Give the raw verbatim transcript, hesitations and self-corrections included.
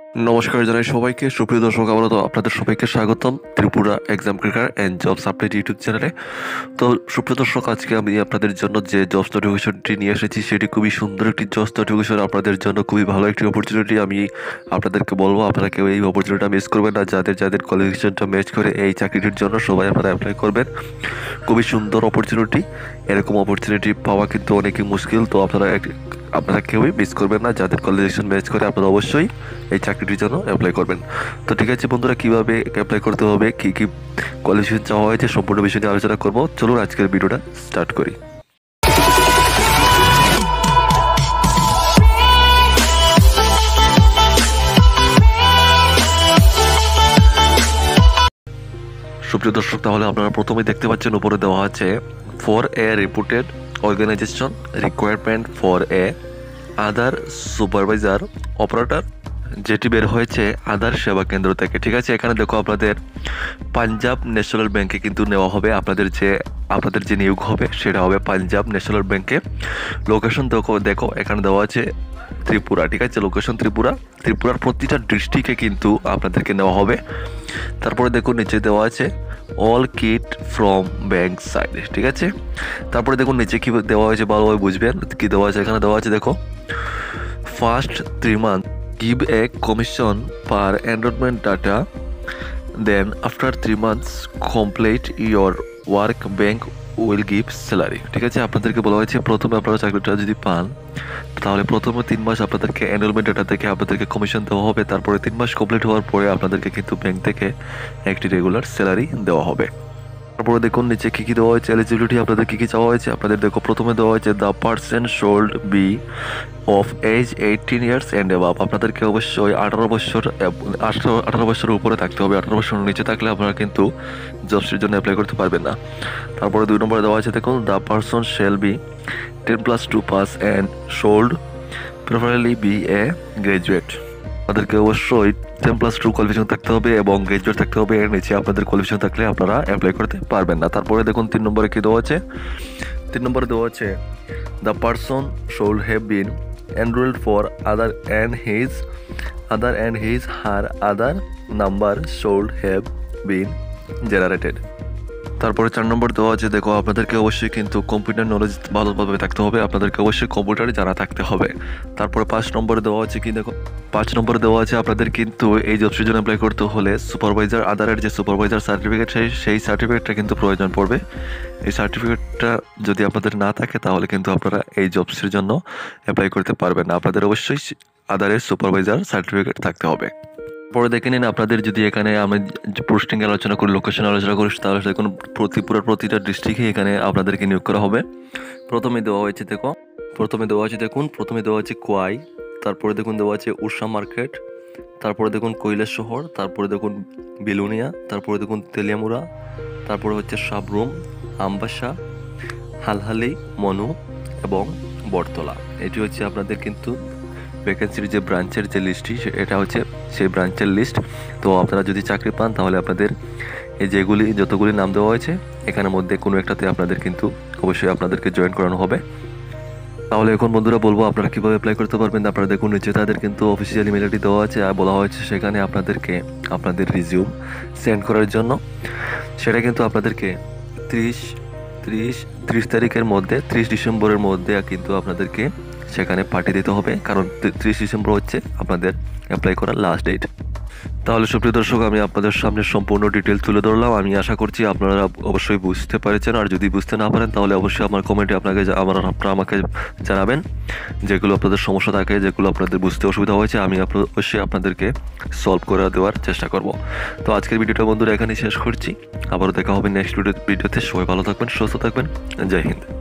নমস্কার জানাই সবাইকে, সুপ্রিয় দর্শক, আমরা তো আপনাদের সবাইকে স্বাগতম Tripura exam cracker and jobs update YouTube চ্যানেলে। তো সুপ্রিয় দর্শক, আজকে আমি আপনাদের জন্য যে জবস নোটিফিকেশনটি নিয়ে এসেছি সেটি খুবই সুন্দর একটি জবস নোটিফিকেশন, আপনাদের জন্য খুবই ভালো একটি অপরচুনিটি। আমি আপনাদেরকে বলবো আপনারা কেউ এই অপরচুনিটিটা মিস করবেন না। যাদের যাদের কোয়ালিফিকেশনটা ম্যাচ করে এই চাকরিটির জন্য সবাই আপনারা অ্যাপ্লাই করবেন। খুবই সুন্দর অপরচুনিটি, এরকম অপরচুনিটি পাওয়া কিন্তু অনেকই মুশকিল। তো আপনারা আপনারা কেউই মিস করবেন না। যাদের কোয়ালিফিকেশন ম্যাচ করে আপনারা অবশ্যই এই চাকরিটির জন্য অ্যাপ্লাই করবেন। তো ঠিক আছে বন্ধুরা, কীভাবে অ্যাপ্লাই করতে হবে, কী কী কোয়ালিফিকেশন চাওয়া হয়েছে, সম্পূর্ণ বিষয় নিয়ে আলোচনা করবো। চলুন আজকের ভিডিওটা স্টার্ট করি। সুপ্রিয় দর্শক, তাহলে আপনারা প্রথমেই দেখতে পাচ্ছেন উপরে দেওয়া আছে for a reputed organization requirement for a Aadhaar supervisor operator, যেটি বের হয়েছে আধার সেবা কেন্দ্র থেকে। ঠিক আছে, এখানে দেখো আপনাদের পাঞ্জাব ন্যাশনাল ব্যাংকে কিন্তু নেওয়া হবে। আপনাদের যে আপনাদের যে নিয়োগ হবে সেটা হবে পাঞ্জাব ন্যাশনাল ব্যাংকে। লোকেশন দেখো দেখো এখানে দেওয়া আছে ত্রিপুরা। ঠিক আছে, লোকেশন ত্রিপুরা। ত্রিপুরার প্রতিটা ডিস্ট্রিক্টে কিন্তু আপনাদেরকে নেওয়া হবে। তারপরে দেখুন নিচে দেওয়া আছে all kit from bank side. ঠিক আছে, তারপরে দেখুন নিচে কী দেওয়া হয়েছে ভালোভাবে বুঝবেন কী দেওয়া আছে। এখানে দেওয়া আছে দেখো, first three month give a commission per enrollment data, then after three months complete your work bank will give salary. ঠিক আছে, আপনাদেরকে বলা হয়েছে প্রথমে আপনারা চাকরিটা যদি পান তাহলে প্রথমে তিন মাস আপনাদেরকে এনরোলমেন্ট ডাটা থেকে আপনাদেরকে কমিশন দেওয়া হবে। তারপরে তিন মাস কমপ্লিট হওয়ার পরে আপনাদেরকে কিন্তু ব্যাংক থেকে একটি রেগুলার স্যালারি দেওয়া হবে। তারপরে দেখুন নিচে কী কী দেওয়া হয়েছে, এলিজিবিলিটি আপনাদের কী কী চাওয়া হয়েছে। আপনাদের দেখো প্রথমে দেওয়া হয়েছে the person should be of age eighteen years and above. আপনাদেরকে অবশ্যই আঠারো বছর আঠারো আঠারো বছরের উপরে থাকতে হবে। আঠারো বছরের নিচে থাকলে আপনারা কিন্তু জবসের জন্য অ্যাপ্লাই করতে পারবেন না। তারপরে দুই নম্বরে দেওয়া আছে দেখুন, the person shall be ten plus two pass and should preferably be a graduate. আপনাদেরকে অবশ্যই টেন প্লাস টু কোয়ালিফিকেশন থাকতে হবে এবং গ্র্যাজুয়েট থাকতে হবে। এর নিচে আপনাদের কোয়ালিফিকেশন থাকলে আপনারা অ্যাপ্লাই করতে পারবেন না। তারপরে দেখুন তিন নম্বরে কী দেওয়া আছে। তিন নম্বরে দেওয়া আছে the person should have been enrolled for Aadhaar and his Aadhaar and his her Aadhaar number should have been generated. তারপরে চার নম্বর দেওয়া আছে দেখো, আপনাদেরকে অবশ্যই কিন্তু কম্পিউটার নলেজ ভালোভাবে থাকতে হবে। আপনাদেরকে অবশ্যই কম্পিউটারে জানা থাকতে হবে। তারপরে পাঁচ নম্বরে দেওয়া আছে কি দেখো, পাঁচ নম্বরে দেওয়া আছে আপনাদের কিন্তু এই জবসের জন্য অ্যাপ্লাই করতে হলে সুপারভাইজার আধারের যে সুপারভাইজার সার্টিফিকেট সেই সেই সার্টিফিকেটটা কিন্তু প্রয়োজন পড়বে। এই সার্টিফিকেটটা যদি আপনাদের না থাকে তাহলে কিন্তু আপনারা এই জবসের জন্য অ্যাপ্লাই করতে পারবেন না। আপনাদের অবশ্যই আধারের সুপারভাইজার সার্টিফিকেট থাকতে হবে। পরে দেখে নিন আপনাদের যদি এখানে আমি পোস্টিং আলোচনা করি, লোকেশন আলোচনা করি, তাহলে দেখুন ত্রিপুরার প্রতিটা ডিস্ট্রিক্টে এখানে আপনাদেরকে নিয়োগ করা হবে। প্রথমে দেওয়া হয়েছে দেখো প্রথমে দেওয়া আছে দেখুন প্রথমে দেওয়া আছে কোয়াই, তারপরে দেখুন দেওয়া আছে উষা মার্কেট, তারপরে দেখুন কৈলাস শহর, তারপরে দেখুন বিলুনিয়া, তারপরে দেখুন তেলিয়ামুড়া, তারপরে হচ্ছে সাবরুম, আমবাসা, হালহালি, মনু এবং বটতলা। এটি হচ্ছে আপনাদের কিন্তু ভ্যাকেন্সির যে ব্রাঞ্চের যে লিস্টটি এটা হচ্ছে সেই ব্রাঞ্চের লিস্ট। তো আপনারা যদি চাকরি পান তাহলে আপনাদের এই যেগুলি যতগুলি নাম দেওয়া হয়েছে এখানের মধ্যে কোনো একটাতে আপনাদের কিন্তু অবশ্যই আপনাদেরকে জয়েন করানো হবে। তাহলে এখন বন্ধুরা বলবো আপনারা কীভাবে অ্যাপ্লাই করতে পারবেন। আপনারা দেখুন নিচে তাদের কিন্তু অফিসিয়াল ইমেল আইডি দেওয়া আছে আর বলা হয়েছে সেখানে আপনাদেরকে আপনাদের রিজিউম সেন্ড করার জন্য। সেটা কিন্তু আপনাদেরকে ত্রিশ ত্রিশ ত্রিশ তারিখের মধ্যে ত্রিশ ডিসেম্বরের মধ্যে কিন্তু আপনাদেরকে সেখানে পাঠিয়ে দিতে হবে, কারণ ত্রিশ ডিসেম্বর হচ্ছে আপনাদের অ্যাপ্লাই করার লাস্ট ডেট। তাহলে সুপ্রিয় দর্শক, আমি আপনাদের সামনে সম্পূর্ণ ডিটেলস তুলে ধরলাম। আমি আশা করছি আপনারা অবশ্যই বুঝতে পেরেছেন, আর যদি বুঝতে না পারেন তাহলে অবশ্যই আমার কমেন্টে আপনাকে আমার আপনারা আমাকে জানাবেন যেগুলো আপনাদের সমস্যা থাকে, যেগুলো আপনাদের বুঝতে অসুবিধা হয়েছে, আমি অবশ্যই আপনাদেরকে সলভ করে দেওয়ার চেষ্টা করব। তো আজকের ভিডিওটা বন্ধুরা এখানেই শেষ করছি। আবারও দেখা হবে নেক্সট ভিডিওতে। সবাই ভালো থাকবেন, সুস্থ থাকবেন। জয় হিন্দ।